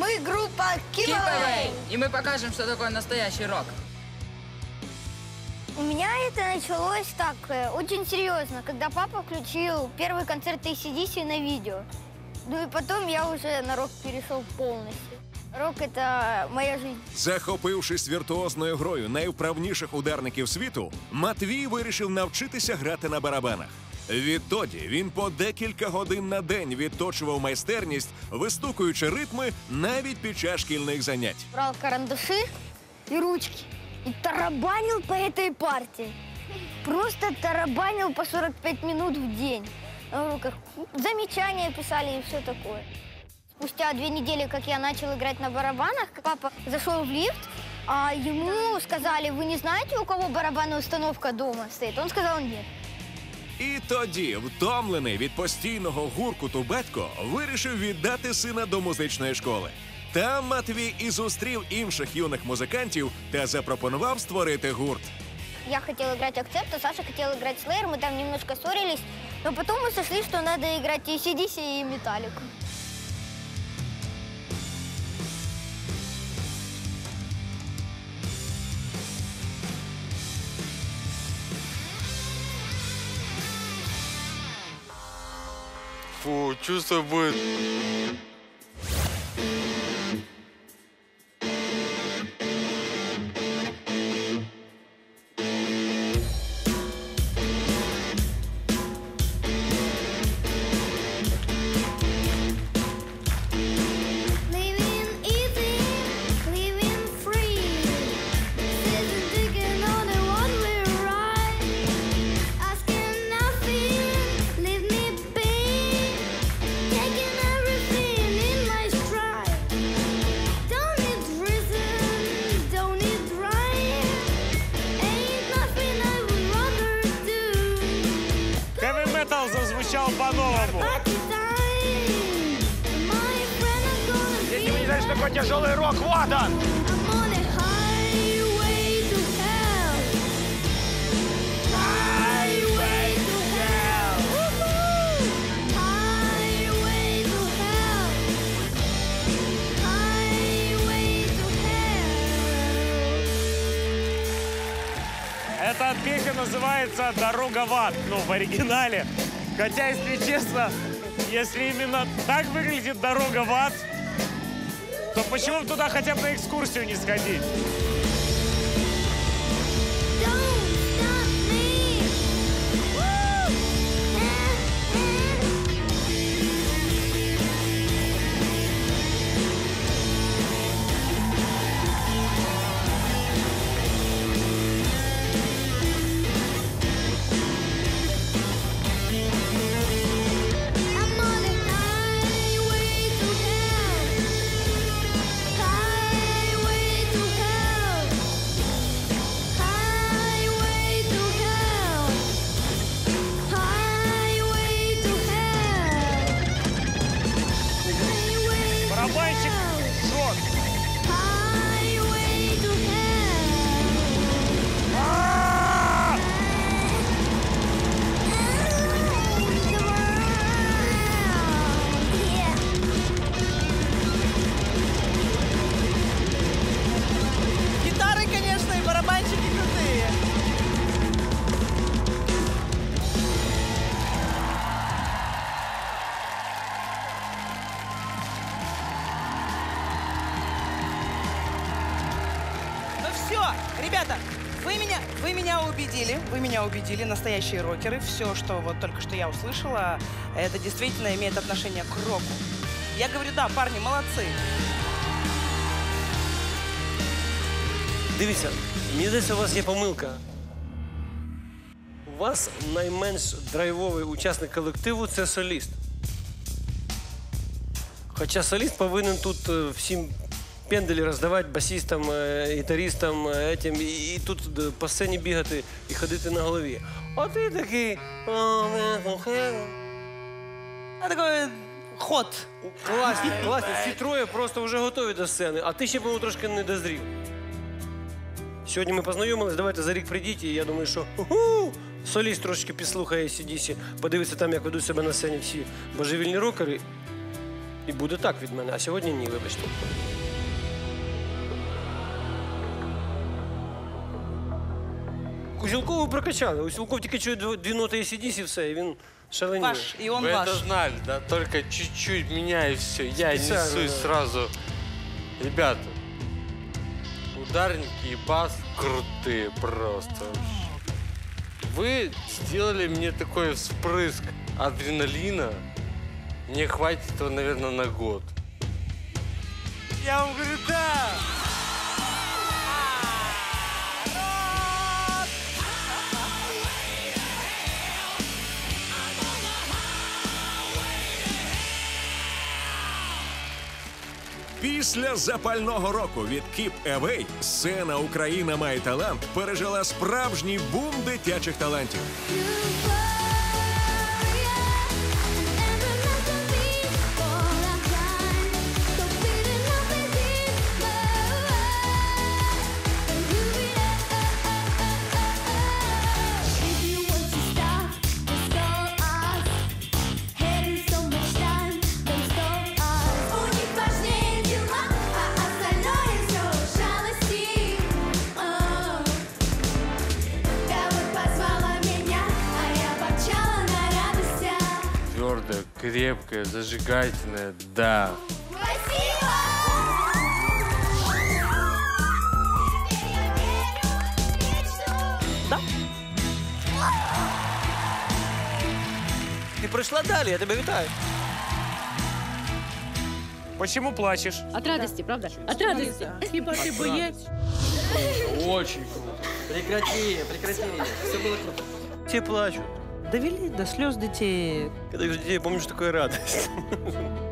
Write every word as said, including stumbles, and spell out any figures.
Мы группа Keep Away. И мы покажем, что такое настоящий рок. У меня это началось так, очень серьезно, когда папа включил первый концерт эй си ди си на видео. Ну и потом я уже на рок перешел полностью. Рок – это моя жизнь. Захопившись віртуозною грою найвправніших ударників світу, Матвій вирішив навчитися грати на барабанах. Відтоді він по декілька годин на день відточував майстерність, вистукуючи ритми навіть під час шкільних занять. Брал карандаши и ручки и тарабанил по этой партии. Просто тарабанил по сорок пять минут в день. На уроках замечания писали и все такое. Спустя две недели, как я начал играть на барабанах, папа зашел в лифт, а ему сказали: вы не знаете, у кого барабанная установка дома стоит? Он сказал: нет. І тоді, втомлений від постійного гуркуту батько, вирішив віддати сина до музичної школи. Там Матвій і зустрів інших юних музикантів та запропонував створити гурт. Я хотел играть акцепт, а Саша хотел играть Slayer, мы там немножко ссорились, но потом мы сошли, что надо играть эй си ди си и Металлику. Фу, чувство будет. Зазвучал по-новому. Если вы не знаете, что такое тяжелый рок, вот он! Эта песня называется «Дорога в ад», ну, в оригинале. Хотя, если честно, если именно так выглядит дорога в ад, то почему бы туда хотя бы на экскурсию не сходить? Барабанщик жжет. Гитары, конечно, и барабанщики крутые. Все, ребята, вы меня, вы меня убедили, вы меня убедили, настоящие рокеры. Все, что вот только что я услышала, это действительно имеет отношение к року. Я говорю, да, парни, молодцы. Дивіться, мені здається, у вас є помилка. У вас найменш драйвовий учасник колективу – це соліст. Хоча соліст повинен тут всім пенделі роздавати басістам, гітаристам, етім, і, і тут по сцені бігати і ходити на голові. А ти такий... А такой ход. Класні, класні. Всі троє просто вже готові до сцени, а ти ще, по-моєму, трошки не дозрів. Сьогодні ми познайомились, давайте за рік прийдіть, і я думаю, що уху, соліст трошки підслухає ей сі ді сі, подивиться там, як ведуть себе на сцені всі божевільні рокери. І буде так від мене, а сьогодні ні, вибачте. Узілкову прокачали. Узілков тільки чує дв- дві ноти ей сі ді сі і все, і він шаленіє. Ваш, и он Вы ваш. это знали, да? Только чуть-чуть меня и все. Я Специально, несусь да. сразу. Ребята, ударники и бас крутые просто вообще. Вы сделали мне такой вспрыск адреналина. Мне хватит этого, наверное, на год. Я вам говорю, да! Після запального року від Keep Away сцена «Україна має талант» пережила справжній бум дитячих талантів. Твердая, крепкая, зажигательная, да. Ти пройшла далі, я тебе вітаю. Почему плачешь? От радости, правда? От радости. Хіба ти боєць? Очень круто. Прекрати, прекрати. Все было круто. Все плачут. Довели до слез детей. Когда вижу детей, помню, что такое радость.